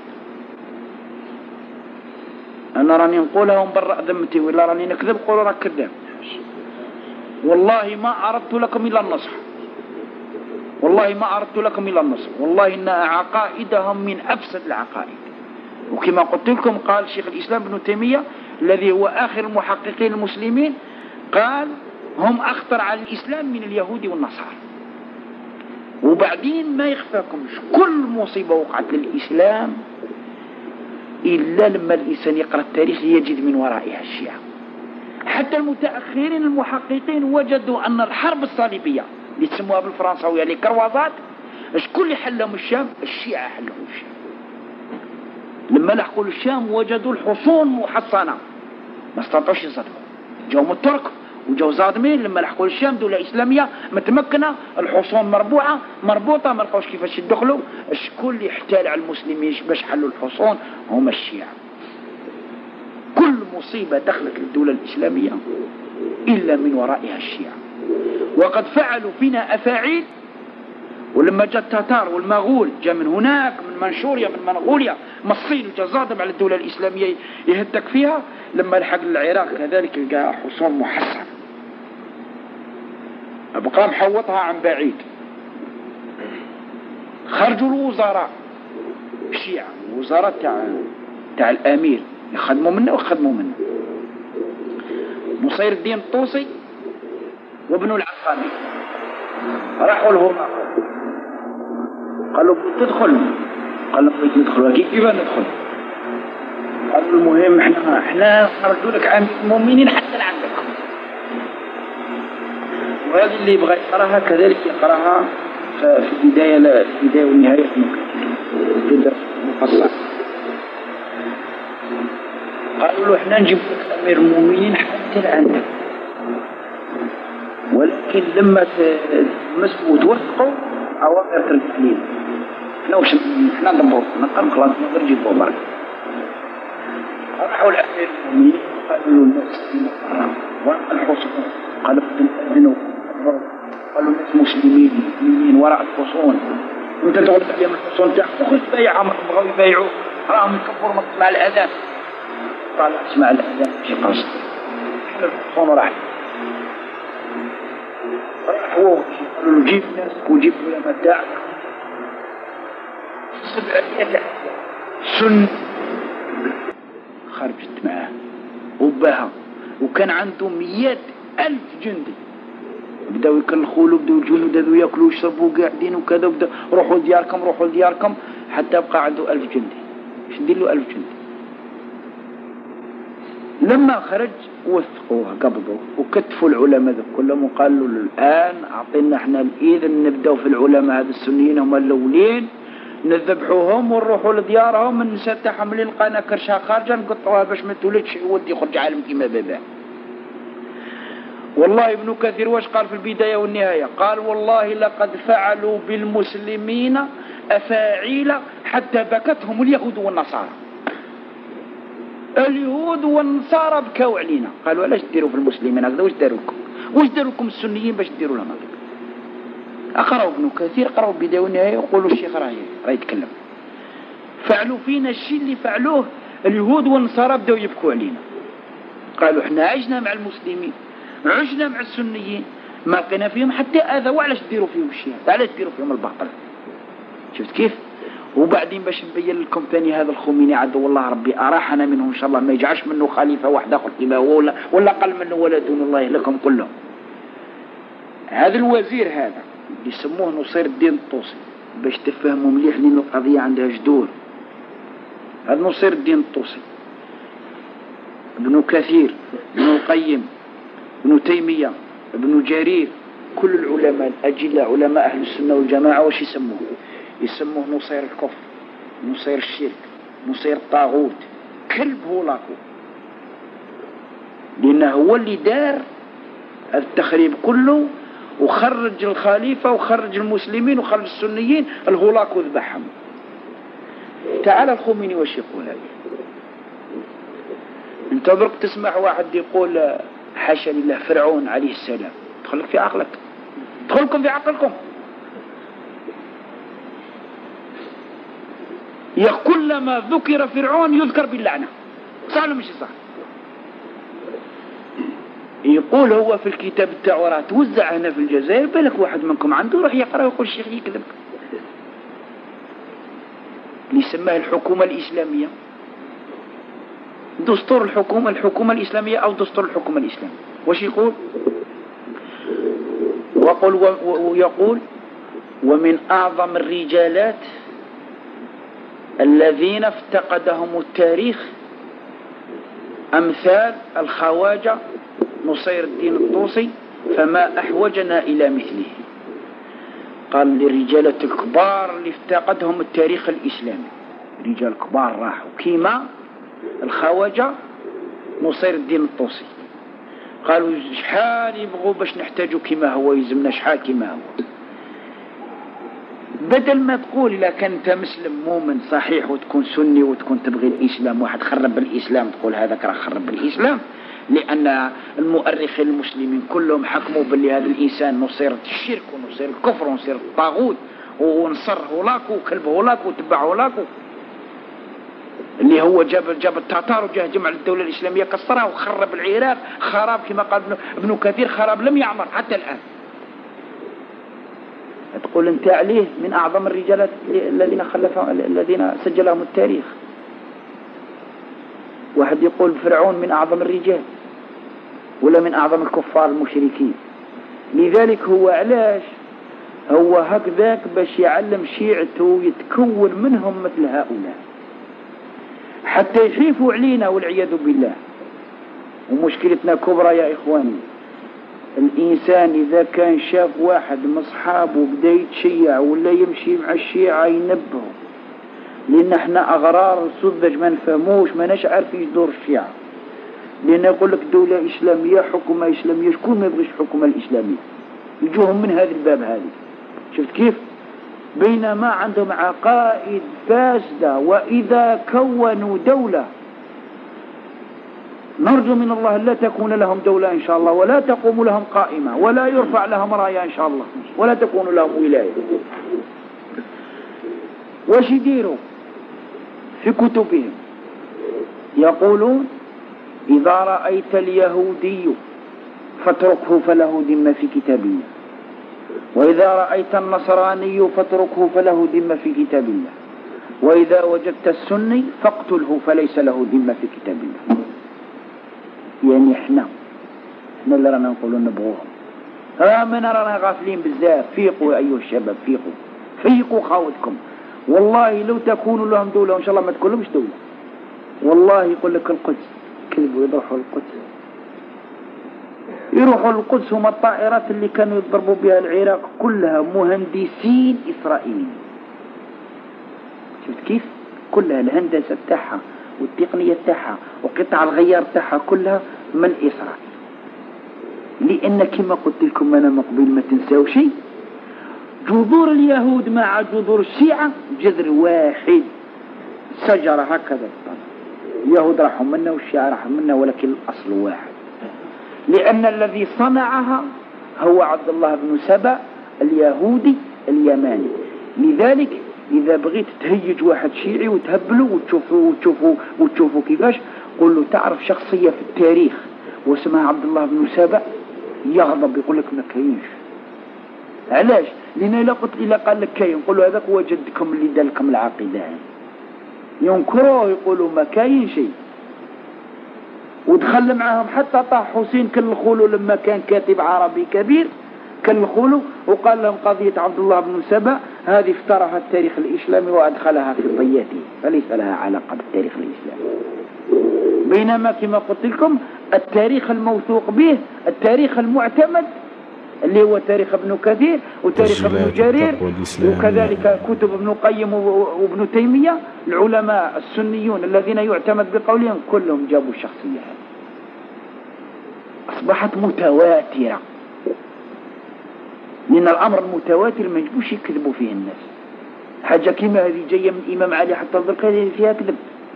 أنا راني نقولها ونبرأ ذمتي، ولا راني نكذب قولوا راك كذاب. والله ما أردت لكم إلا النصح، والله ما أردت لكم إلا النصح، والله إن عقائدهم من أفسد العقائد. وكما قلت لكم قال شيخ الإسلام ابن تيمية الذي هو آخر المحققين المسلمين، قال هم أخطر على الإسلام من اليهود والنصارى. وبعدين ما يخفاكمش كل مصيبة وقعت للإسلام إلا لما الإنسان يقرأ التاريخ يجد من ورائها الشيعة. حتى المتأخرين المحققين وجدوا أن الحرب الصليبية اللي تسموها بالفرنساوية يعني كروازات، شكون اللي حلهم الشام؟ الشيعة حلهم الشام. لما لحقوا الشام وجدوا الحصون محصنة ما استطاعوش يصدقوا، جاهم الترك وجاو صادمين. لما لحقوا الشام دولة إسلامية متمكنة، الحصون مربوطة ما لقوش كيفاش يدخلوا. شكون اللي احتال على المسلمين باش حلوا الحصون؟ هم الشيعة. كل مصيبة دخلت للدولة الإسلامية إلا من ورائها الشيعة، وقد فعلوا فينا أفاعيل. ولما جاء التتار والمغول جاء من هناك من منشوريا من منغوليا من الصين وجاء صادم على الدولة الإسلامية يهتك فيها. لما لحق العراق كذلك لقى حصون محصنة، أبقى محوطها عن بعيد. خرجوا الوزراء الشيعة، وزراء تاع الأمير يخدموا منه ويخدموا منه، نصير الدين الطوسي وابن العقامي راحوا لهم قالوا تدخل، قالوا ندخل. كيف ندخل؟ قالوا المهم احنا نردوا لك عن المؤمنين حتى لعندك. وهذه اللي يبغى يقراها كذلك يقراها في البداية والنهاية في مفصل. قالوا له احنا نجيب لك امير المؤمنين حتى لعندك، ولكن لما تمسكوا وتوثقوا اوامر ترجع لنا. احنا ندبروا نقرب خلاص نقدر نجيبوا برك. راحوا لامير المؤمنين قالوا له الناس وراء الحصون، قالوا تنأذنوا، قالوا الناس مسلمين وراء الحصون، انت تقعد عليهم الحصون تاعك تخرج تبايعهم، بغاو يبايعوا راهم يكبروا ما تسمع الاذان. طالع اسمع الاذان شي قصد الحصون راح راحوا قالوا له جيب ناس وجيب العلماء تاعك 700 سن. خرجت معاه وباها، وكان عنده 100,000 جندي. بداو يكلخوا له، بداو الجنود هذو ياكلوا ويشربوا قاعدين وكذا، وبدا روحوا لدياركم حتى بقى عنده 1000 جندي. اش ندير له 1000 جندي؟ لما خرج وثقوه قبضوه وكتفوا العلماء ذو كلهم وقالوا له الآن أعطينا احنا الإذن نبدأوا في العلماء هذا السنيين هم الأولين نذبحوهم ونروحوا لديارهم، النساء تاعهم اللي لقانا كرشها خارجة نقطعوها باش ما تولدش يود يخرج عالم كيما باباه. والله ابن كثير واش قال في البداية والنهاية؟ قال والله لقد فعلوا بالمسلمين أفاعيل حتى بكتهم اليهود والنصارى. اليهود والنصارى بكوا علينا، قالوا علاش ديروا في المسلمين هكذا؟ واش داروا لكم؟ واش داروا لكم السنيين باش ديروا لهم هكذا؟ اقراوا ابن كثير، قراوا البداية والنهاية، وقولوا الشيخ راه يتكلم. فعلوا فينا الشيء اللي فعلوه اليهود والنصارى، بداوا يبكوا علينا. قالوا احنا عشنا مع المسلمين، عشنا مع السنيين، ما لقينا فيهم حتى اذى، وعلاش ديروا فيهم الشيء؟ علاش ديروا فيهم الباطل؟ شفت كيف؟ وبعدين باش نبين لكم ثاني هذا الخميني عدو الله ربي اراحنا منه ان شاء الله، ما يجعش منه خليفه واحد اخر كما هو ولا قل منه ولا دون الله لكم كلهم. هذا الوزير هذا يسموه نصير الدين الطوسي، باش تفهموا مليح لان القضيه عندها جذور. هذا نصير الدين الطوسي، ابن كثير، ابن القيم، ابن تيميه، ابن جرير، كل العلماء الاجلاء علماء اهل السنه والجماعه واش يسموه؟ يسموه نصير الكفر، نصير الشرك، نصير الطاغوت، كلب هو لاكو، لأنه هو اللي دار التخريب كله، وخرج الخليفة وخرج المسلمين وخرج السنيين، الهولاك وذبحهم. تعال الخميني واش يقول هذا؟ انت درك تسمع واحد يقول حاشا لله فرعون عليه السلام، تدخلك في عقلك، تدخلكم في عقلكم. كلما ذكر فرعون يذكر باللعنة، صح ولا مش صح؟ يقول هو في الكتاب التوراة توزع هنا في الجزائر، بالك واحد منكم عنده راح يقرأ ويقول الشيخ يكذب. اللي يسماه الحكومة الإسلامية، دستور الحكومة الإسلامية أو دستور الحكومة الإسلامية، واش يقول؟ ويقول ومن أعظم الرجالات الذين افتقدهم التاريخ أمثال الخواجة نصير الدين الطوسي، فما أحوجنا إلى مثله. قال للرجالة الكبار اللي افتقدهم التاريخ الإسلامي، رجال كبار راحوا كيما الخواجة نصير الدين الطوسي. قالوا شحال يبغوا باش نحتاجوا كيما هو، يلزمنا شحال كيما هو. بدل ما تقول إذا كان أنت مسلم مؤمن صحيح وتكون سني وتكون تبغي الإسلام، واحد خرب الإسلام، تقول هذاك راه خرب الإسلام، لأن المؤرخين المسلمين كلهم حكموا باللي هذا الإنسان نصير الشرك ونصير الكفر ونصير الطاغوت ونصر هولاكو وكلب هولاكو وتبع هولاكو، اللي هو جاب التتار وجاه جمع الدولة الإسلامية كسرها وخرب العراق خراب كما قال ابن كثير، خراب لم يعمر حتى الآن. تقول انت عليه من اعظم الرجالات الذين سجلهم التاريخ. واحد يقول فرعون من اعظم الرجال ولا من اعظم الكفار المشركين. لذلك هو علاش هو هكذاك باش يعلم شيعته يتكون منهم مثل هؤلاء حتى يخيفوا علينا والعياذ بالله. ومشكلتنا كبرى يا إخواني. الإنسان إذا كان شاف واحد من أصحابه بدأ يتشيع ولا يمشي مع الشيعة ينبهه، لأن احنا أغرار سذج ما نفهموش، ما ناش عارفين يدور الشيعة. لأن يقول لك دولة إسلامية حكومة إسلامية، شكون ما يبغيش الحكومة الإسلامية؟ يجوهم من هذا الباب هذه. شفت كيف؟ بينما عندهم عقائد فاسدة. وإذا كونوا دولة نرجو من الله لا تكون لهم دولة إن شاء الله، ولا تقوم لهم قائمة، ولا يرفع لهم راية إن شاء الله، ولا تكون لهم ولاية. واش يديروا في كتبهم؟ يقولون إذا رأيت اليهودي فاتركه فله ذمة في كتاب الله، وإذا رأيت النصراني فاتركه فله ذمة في كتاب الله، وإذا وجدت السني فاقتله فليس له ذمة في كتاب الله. يعني احنا اللي رانا نقولوا نبغوهم. من رانا غافلين بزاف. فيقوا أيها الشباب، فيقوا خاوتكم. والله لو تكون لهم دولة وإن شاء الله ما تكون لهمش دولة. والله يقول لك القدس كذبوا، يروحوا القدس هم الطائرات اللي كانوا يضربوا بها العراق كلها مهندسين إسرائيليين. شفت كيف؟ كلها الهندسة بتاعها والتقنية بتاعها وقطع الغيار بتاعها كلها من إسرائيل. لأن كما قلت لكم أنا مقبل ما تنساو شيء، جذور اليهود مع جذور الشيعة جذر واحد، شجرة هكذا. اليهود راحوا منا والشيعة راحوا منا، ولكن الأصل واحد، لأن الذي صنعها هو عبد الله بن سبأ اليهودي اليماني. لذلك إذا بغيت تهيج واحد شيعي وتهبله وتشوفوا كيفاش، قل له تعرف شخصية في التاريخ واسمها عبد الله بن سبأ، يغضب يقول لك ما كاينش. علاش؟ لأن إلا قال لك كاين نقول له هذاك هو جدكم اللي دار لكم العقيدة، ينكروه يقولوا ما كاين شيء. ودخل معهم حتى طه حسين كلخوله لما كان كاتب عربي كبير، كلخوله وقال لهم قضية عبد الله بن سبأ هذه افترها التاريخ الإسلامي وأدخلها في طياته، فليس لها علاقة بالتاريخ الإسلامي. بينما كما قلت لكم التاريخ الموثوق به، التاريخ المعتمد اللي هو تاريخ ابن كثير وتاريخ ابن جرير، وكذلك كتب ابن قيم وابن تيمية، العلماء السنيون الذين يعتمد بقولهم كلهم جابوا الشخصية هذه، أصبحت متواترة. لأن الأمر المتواتر ما يجبوش يكذبوا فيه الناس. حاجة كما هذه جاية من الإمام علي حتى الضرقاني فيها كذب،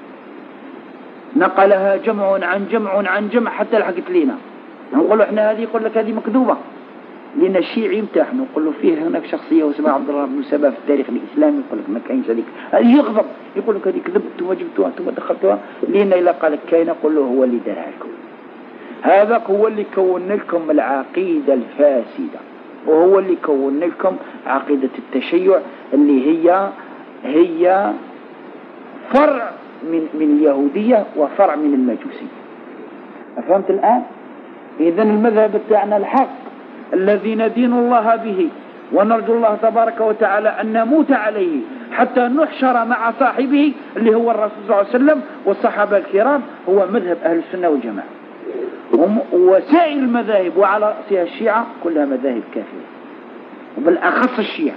نقلها جمع عن جمع عن جمع حتى لحقت لنا. نقولوا احنا هذه، يقول لك هذه مكذوبة، لأن الشيعي يمتحن نقول له فيه هناك شخصية واسمها عبد الله بن سبأ في التاريخ الإسلامي، يقول لك ما كاينش هذيك، يغضب يقول لك هذه كذبتوا وجبتوها انتم دخلتوها. لأن إلا قال لك كاين قول له هو اللي دارها لكم، هذاك هو اللي كون لكم العقيدة الفاسدة، وهو اللي كون لكم عقيدة التشيع اللي هي فرع من اليهودية وفرع من المجوسية. أفهمت الآن؟ إذن المذهب تاعنا الحق الذي ندين الله به ونرجو الله تبارك وتعالى أن نموت عليه حتى نحشر مع صاحبه اللي هو الرسول صلى الله عليه وسلم والصحابة الكرام، هو مذهب أهل السنة والجماعة. وسائر المذاهب وعلى رأسها الشيعة كلها مذاهب كافرة، وبالأخص الشيعة.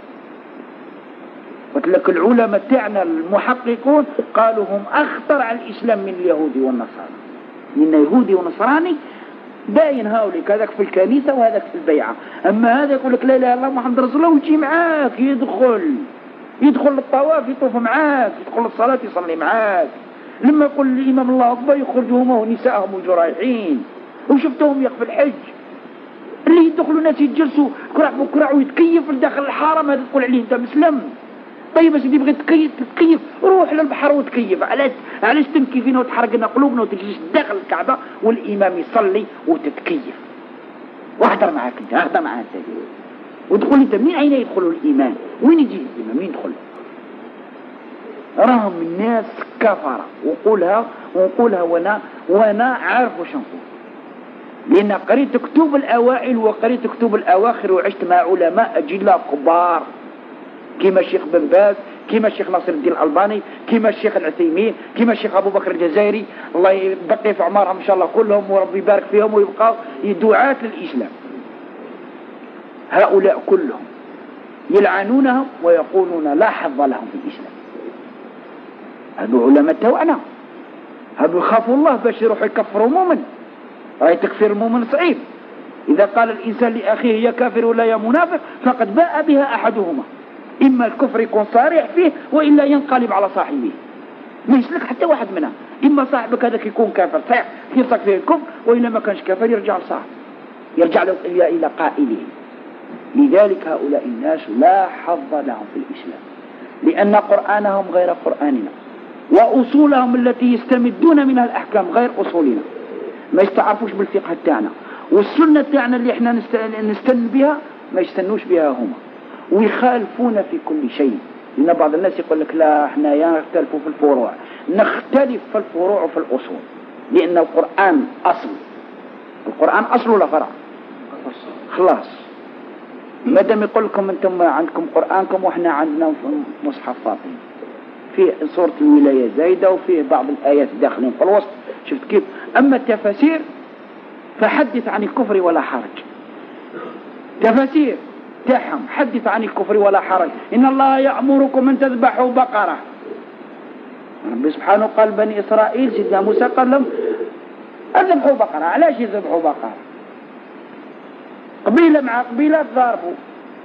قلت لك العلماء تاعنا المحققون قالوا هم أخطر على الإسلام من اليهودي والنصارى، لأن يهودي ونصراني باين هاوليك، هذاك في الكنيسة وهذاك في البيعة، أما هذا يقول لك لا إله إلا الله محمد رسول الله ويجي معاك، يدخل الطواف يطوف معاك، يدخل الصلاة يصلي معاك، لما يقول الإمام الله أكبر يخرجوا هم ونساءهم وجرايحين، وشفتهم يقف الحج اللي يدخلوا ناس يتجلسوا كرع بكرع ويتكيف داخل الحرم، هذا تقول عليه أنت مسلم؟ طيب بس تبغي تكيف روح للبحر وتكيف، علاش تنكيفين وتحرقنا قلوبنا وتجلس داخل الكعبة والإمام يصلي وتتكيف؟ واحضر معاك انت، اهضر معاك وتقول انت من أين يدخل الإيمان؟ وين يجي الإيمان؟ مين يدخل؟ راهم الناس كفرة، ونقولها وانا عارف واش نقول، لأن قريت كتب الأوائل وقريت كتب الأواخر وعشت مع علماء أجلاء كبار كما الشيخ بن باز، كما الشيخ ناصر الدين الألباني، كما الشيخ العثيمين، كما الشيخ أبو بكر الجزائري، الله يبقي في عمرهم إن شاء الله كلهم وربي يبارك فيهم ويبقوا دعاة للإسلام. هؤلاء كلهم يلعنونهم ويقولون لا حظ لهم في الإسلام. هذو علماء توعنا، هذو يخافوا الله باش يروحوا يكفروا مؤمن، راهي تكفير المؤمن صعيب. إذا قال الإنسان لأخيه يا كافر ولا يا منافق فقد باء بها أحدهما، إما الكفر يكون صارح فيه وإلا ينقلب على صاحبه، ما يسلك حتى واحد منها. إما صاحبك هذاك يكون كافر صحيح يلصق فيه الكفر، وإلا ما كانش كافر يرجع لصاحب، يرجع له إلى قائله. لذلك هؤلاء الناس لا حظ لهم في الإسلام، لأن قرآنهم غير قرآننا، وأصولهم التي يستمدون منها الأحكام غير أصولنا، ما يستعرفوش بالفقه تاعنا، والسنة تاعنا اللي احنا نستن بها ما يستنوش بها هما، ويخالفون في كل شيء. لأن بعض الناس يقول لك لا احنا نختلف في الفروع، نختلف في الفروع وفي الأصول، لأن القرآن أصل، القرآن أصل ولا فرع؟ خلاص. مادام يقول لكم أنتم عندكم قرآنكم وإحنا عندنا مصحف فاطمي فيه صورة الولاية زايدة وفيه بعض الآيات داخلين في الوسط، شفت كيف؟ أما التفاسير فحدث عن الكفر ولا حرج، تفاسير تاعهم حدث عن الكفر ولا حرج. إن الله يأمركم أن تذبحوا بقرة، ربي سبحانه قال بني إسرائيل سيدنا موسى قال لهم أذبحوا بقرة، علاش يذبحوا بقرة؟ قبيلة مع قبيلة تضاربوا،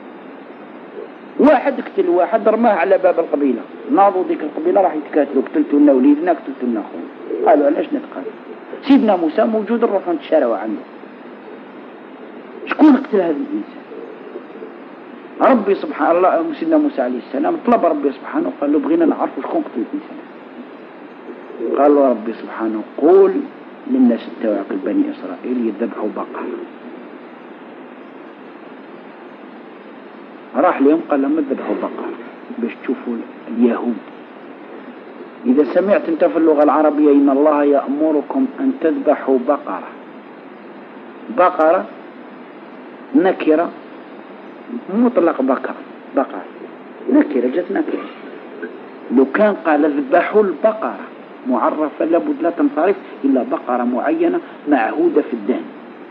واحد قتل واحد رماه على باب القبيلة، ناضوا ديك القبيلة راح يتكاتلوا، قتلتوا لنا وليدنا قتلتوا لنا خونا. قالوا علاش نتقاتل؟ سيدنا موسى موجود، نروحوا نتشاروا عنه. شكون قتل هذا الإنسان؟ ربي سبحانه الله سيدنا موسى عليه السلام طلب ربي سبحانه قال له بغينا نعرفوا شكون قتل الإنسان. قال له ربي سبحانه قول للناس التواقل بني إسرائيل يذبحوا بقرة. راح لهم قال لهم اذبحوا بقرة باش تشوفوا اليهود. إذا سمعت أنت في اللغة العربية إن الله يأمركم أن تذبحوا بقرة، بقرة نكرة مطلق بقرة نكرة جت نكرة. لو كان قال اذبحوا البقرة معرفة لابد لا تنصرف إلا بقرة معينة معهودة في الدين،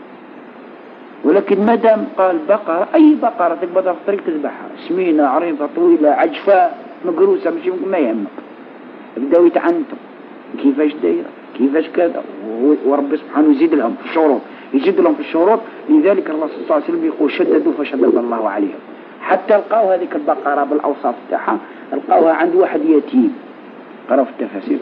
ولكن مادام قال بقرة أي بقرة تقبضها في الطريق تذبحها، سمينة عريضة طويلة عجفاء مقروسة مش ما يهمك. بدأوا يتعنتوا كيفاش دايرة كيفاش كذا، وربي سبحانه يزيد لهم في الشروط، يزيد لهم في الشروط. لذلك الرسول صلى الله عليه وسلم يقول شددوا فشدد الله عليهم، حتى لقاو هذيك البقرة بالأوصاف تاعها لقاوها عند واحد يتيم. قرأوا في التفاسير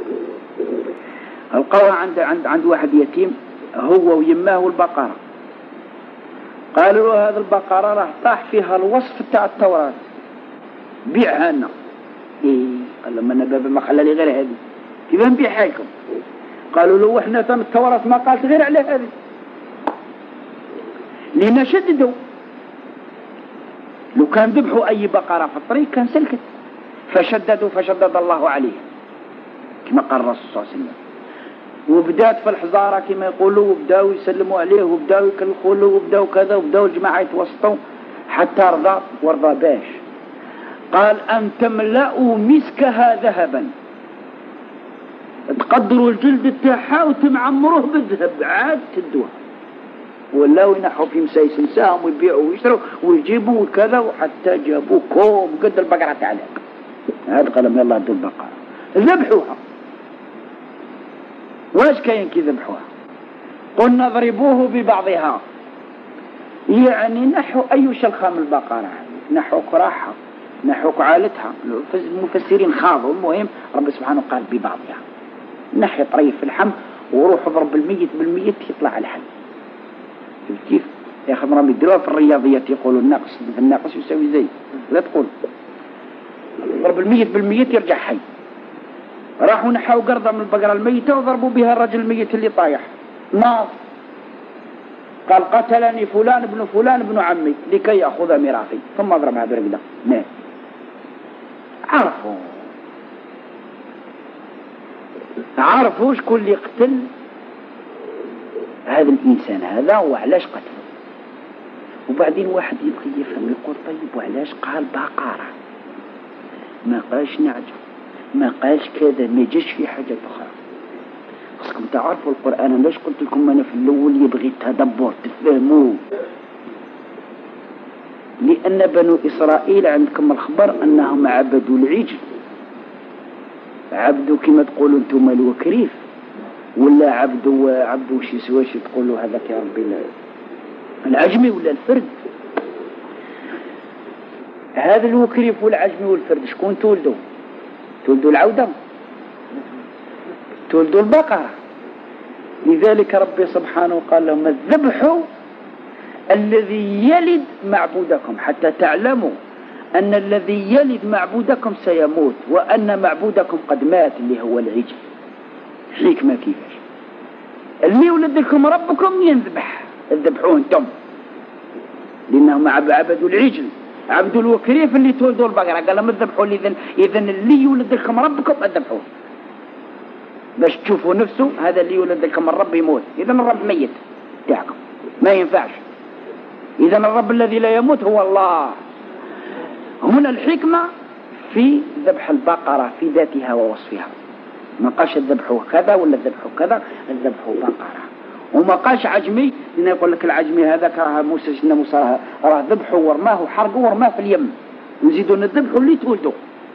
لقاوها عند واحد يتيم هو ويماه والبقرة. قالوا له هذه البقرة راح طاح فيها الوصف تاع التوراة، بيعها لنا. قال لهم انا بابا ما خلى لي غير هذه، كيف نبيع حالكم؟ قالوا له احنا تم التوراة ما قالت غير على هذه، لنا شددوا. لو كان ذبحوا اي بقرة في الطريق كان سلكت، فشددوا فشدد الله عليه كما قال الرسول صلى الله عليه وسلم. وبدات في الحزارة كما يقولوا، وبداوا يسلموا عليه وبداوا يكلخوا له وبداوا كذا، وبداوا الجماعة يتوسطوا حتى رضى ورضى باش قال أن تملأوا مسكها ذهبا، تقدروا الجلد تاعها وتمعمروه بالذهب عاد تدوها، ولاو ينحوا في مسايس نساهم ويبيعوا ويشتروا ويجيبوا وكذا، وحتى جابوا كوم قد البقرة تعلق. هذا قال يلا ادوا البقرة ذبحوها. واش كاين كي ذبحوها؟ قلنا اضربوه ببعضها، يعني نحوا أي شلخة من البقرة، نحوا كراحها نحوا كعالتها. المفسرين خاضوا، المهم رب سبحانه قال ببعضها، نحي طريف في اللحم وروح اضرب الميت بالميت يطلع الحي. كيف يا اخي مرام يديروها في الرياضيات يقولوا الناقص بالناقص يساوي زي، لا تقول ضرب الميت بالميت يرجع حي. راحوا نحاو قرضة من البقرة الميتة وضربوا بها الرجل الميت اللي طايح ناض، قال قتلني فلان ابن فلان ابن عمي لكي يأخذ ميراثي، ثم اضربها برقدة مات. عرفوا شكون اللي قتل هذا الإنسان هذا وعلاش قتله. وبعدين واحد يبغي يفهم يقول طيب وعلاش قال بقرة ما قالش نعجة ما قالش كذا، ما جاش في حاجة أخرى. خصكم تعرفوا القرآن. أنا ليش قلت لكم أنا في الأول يبغي تدبر تفهموه؟ لأن بنو إسرائيل عندكم الخبر أنهم عبدوا العجل، عبدوا كما تقولوا أنتم الوكريف، ولا عبدوا شي سواش تقولوا هذاك يا ربي العجمي ولا الفرد. هذا الوكريف والعجمي والفرد شكون تولدوا؟ تولدوا العودة، تولدوا البقرة. لذلك ربي سبحانه قال لهم الذبح الذي يلد معبودكم، حتى تعلموا أن الذي يلد معبودكم سيموت وأن معبودكم قد مات اللي هو العجل. حكمة كيفاش اللي يولد لكم ربكم ينذبح، اذبحوه انتم، لأنهم عبدوا العجل، عبدوا الوكريف اللي تولدوا البقرة. قال لهم اذبحوا. إذن اللي يولد لكم ربكم اذبحوه باش تشوفوا نفسه هذا اللي يولد لكم الرب يموت. إذن الرب ميت تاعكم ما ينفعش. إذن الرب الذي لا يموت هو الله. هنا الحكمة في ذبح البقرة في ذاتها ووصفها. ما قاش الذبح كذا ولا الذبح كذا، الذبح بقرة. وما قاش عجمي، لأن يقول لك العجمي هذاك راه موسى راه ذبحه ورماه وحرقه ورماه في اليم، نزيدوا نذبحوا اللي تولدوا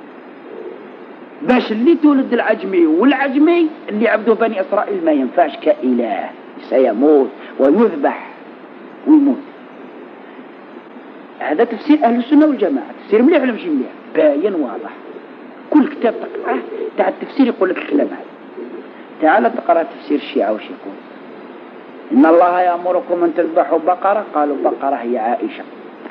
باش اللي تولد العجمي والعجمي اللي عبدوا بني إسرائيل ما ينفعش كإله، سيموت ويذبح ويموت. هذا تفسير أهل السنة والجماعة، تفسير مليح ولا مش مليح؟ باين واضح. كل كتاب تقرأه تاع التفسير يقول لك الكلام هذا. تعال تقرأ تفسير الشيعة وش يقول؟ إن الله يأمركم أن تذبحوا بقرة، قالوا بقرة هي عائشة.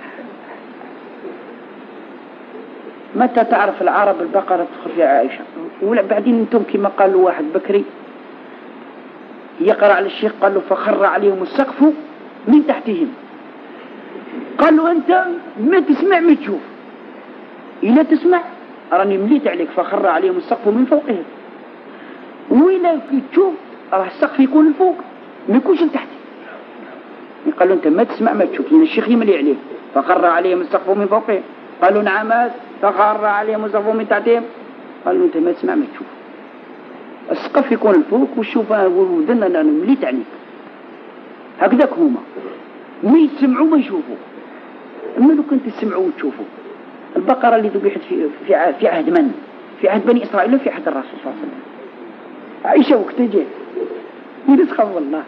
متى تعرف العرب البقرة تدخل في عائشة؟ ولا بعدين انتم كما قالوا واحد بكري يقرأ على الشيخ قال له فخر عليهم السقف من تحتهم. قالوا أنت ما تسمع ما تشوف، إلا تسمع راني مليت عليك فخر عليهم السقف من فوقهم، وإلا تشوف راه السقف يكون الفوق ما يكونش لتحت. قالوا أنت ما تسمع ما تشوف، يعني الشيخ يملي عليك فخر عليهم السقف من فوقهم. قالوا نعم فخر عليهم السقف من تحتهم. قالوا أنت ما تسمع ما تشوف، السقف يكون الفوق والشوفة والودن أنا مليت عليك. هكذاك هما ما يسمعوا ما يشوفوا. أما لو كنت تسمعوا وتشوفوا البقرة اللي ذبحت في عهد من؟ في عهد بني إسرائيل في عهد الرسول صلى الله عليه وسلم. عائشة وقت جاء يرزقهم الله.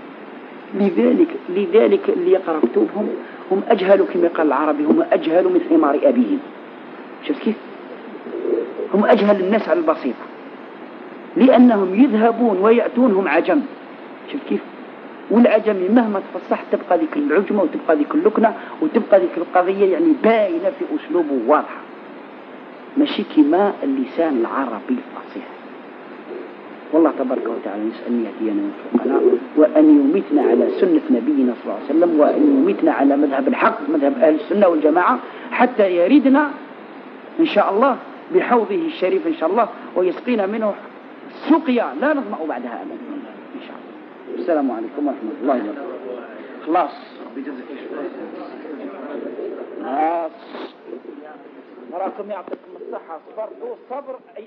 لذلك اللي يقرأ كتبهم هم أجهلوا كما قال العربي، هم أجهلوا من حمار أبيهم. شفت كيف؟ هم أجهل الناس على البسيطة، لأنهم يذهبون ويأتون هم عجم. شفت كيف؟ والعجم مهما تفصح تبقى ذيك العجمة وتبقى ذيك اللكنة وتبقى ذيك القضية يعني باينة في أسلوبه واضحة، ماشي كما اللسان العربي الفصيح. والله تبارك وتعالى نسأل أن يهدينا ويوفقنا وأن يميتنا على سنة نبينا صلى الله عليه وسلم، وأن يميتنا على مذهب الحق مذهب أهل السنة والجماعة حتى يردنا إن شاء الله بحوضه الشريف إن شاء الله، ويسقينا منه سقيا لا نظمأ بعدها أبدا إن شاء الله. السلام عليكم ورحمة الله وبركاته. خلاص خلاص، نراكم يعطيكم الصحة، صبر